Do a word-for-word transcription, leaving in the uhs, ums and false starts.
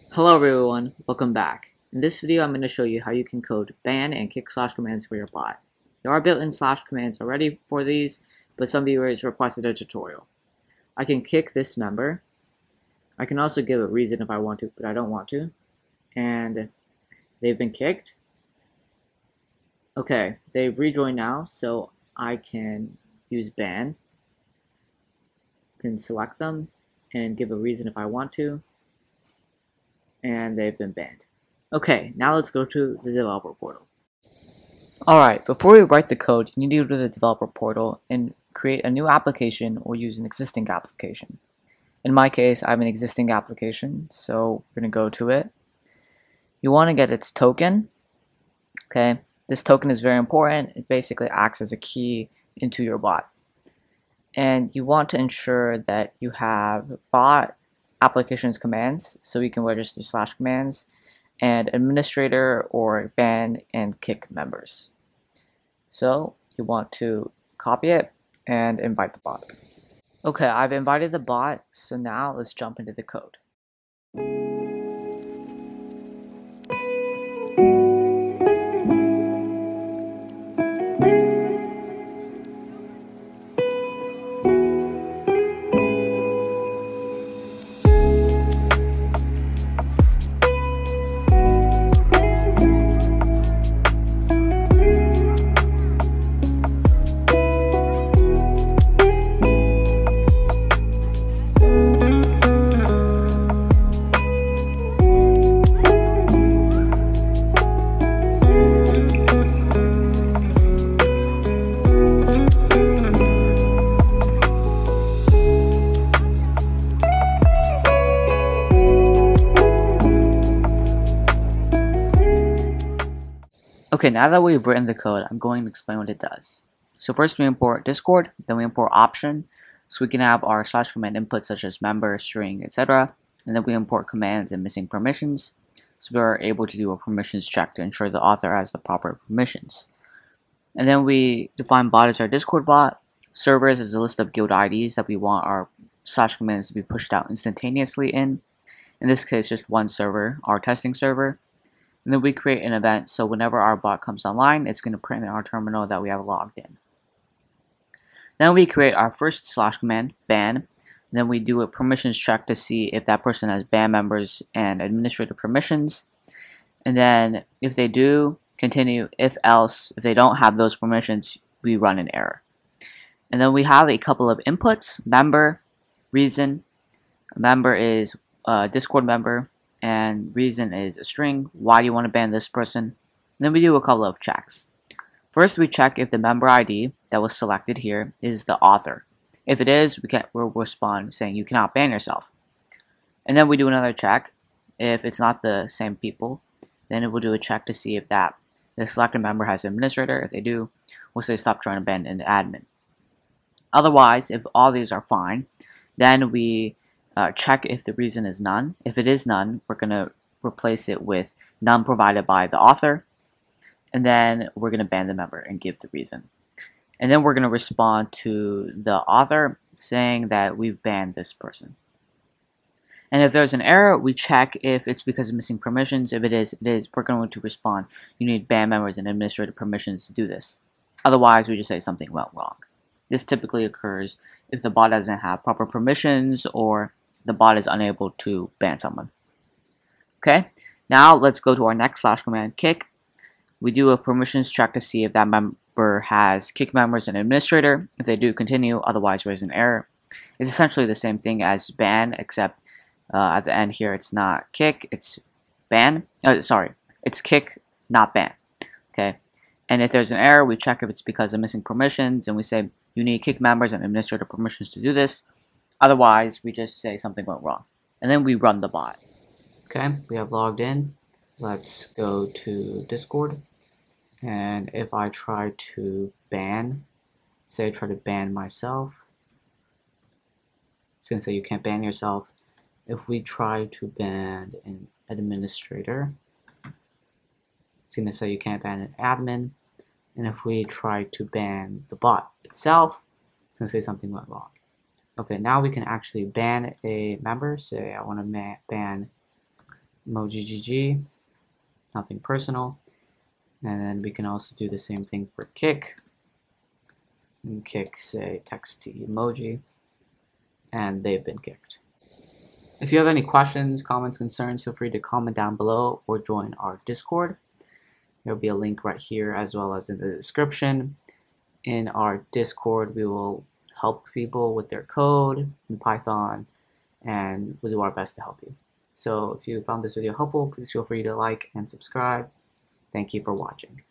Hello everyone, welcome back. In this video I'm going to show you how you can code ban and kick slash commands for your bot. There are built-in slash commands already for these, but some viewers requested a tutorial. I can kick this member. I can also give a reason if I want to, but I don't want to. And they've been kicked. Okay, they've rejoined now, so I can use ban. Can select them and give a reason if I want to. And they've been banned. Okay, now let's go to the developer portal. Alright, before we write the code, you need to go to the developer portal and create a new application or use an existing application. In my case, I have an existing application, so we're going to go to it. You want to get its token. Okay, this token is very important. It basically acts as a key into your bot. And you want to ensure that you have bot applications commands, so you can register slash commands, and administrator or ban and kick members. So you want to copy it and invite the bot. Okay, I've invited the bot, so now let's jump into the code. Okay, now that we've written the code, I'm going to explain what it does. So first we import Discord, then we import option, so we can have our slash command inputs such as member, string, et cetera. And then we import commands and missing permissions, so we are able to do a permissions check to ensure the author has the proper permissions. And then we define bot as our Discord bot, servers is a list of guild I Ds that we want our slash commands to be pushed out instantaneously in. In this case, just one server, our testing server. And then we create an event, so whenever our bot comes online, it's going to print in our terminal that we have logged in. Then we create our first slash command, ban. And then we do a permissions check to see if that person has ban members and administrator permissions. And then if they do, continue. If else, if they don't have those permissions, we run an error. And then we have a couple of inputs, member, reason. A member is a Discord member, and reason is a string. Why do you want to ban this person? And then we do a couple of checks. First, we check if the member I D that was selected here is the author. If it is, we can we'll respond saying you cannot ban yourself. And then we do another check. If it's not the same people, then it will do a check to see if that the selected member has an administrator. If they do, we'll say stop trying to ban an admin. Otherwise, if all these are fine, then we Uh, check if the reason is none. If it is none, we're going to replace it with none provided by the author. And then we're going to ban the member and give the reason. And then we're going to respond to the author saying that we've banned this person. And if there's an error, we check if it's because of missing permissions. If it is, it is, we're going to respond, you need ban members and administrative permissions to do this. Otherwise, we just say something went wrong. This typically occurs if the bot doesn't have proper permissions or the bot is unable to ban someone. Okay, now let's go to our next slash command, kick. We do a permissions check to see if that member has kick members and administrator. If they do, continue, otherwise raise an error. It's essentially the same thing as ban, except uh, at the end here it's not kick, it's ban. Oh, sorry, it's kick, not ban. Okay, and if there's an error, we check if it's because of missing permissions, and we say you need kick members and administrator permissions to do this. Otherwise, we just say something went wrong. And then we run the bot. Okay, we have logged in. Let's go to Discord. And if I try to ban, say I try to ban myself, it's going to say you can't ban yourself. If we try to ban an administrator, it's going to say you can't ban an admin. And if we try to ban the bot itself, it's going to say something went wrong. Okay, now we can actually ban a member. Say I want to ban emoji G G, nothing personal. And then we can also do the same thing for kick. And kick, say, text to emoji, and they've been kicked. If you have any questions, comments, concerns, feel free to comment down below or join our Discord. There will be a link right here as well as in the description. In our Discord, we will help people with their code in Python, and we'll do our best to help you. So if you found this video helpful, please feel free to like and subscribe. Thank you for watching.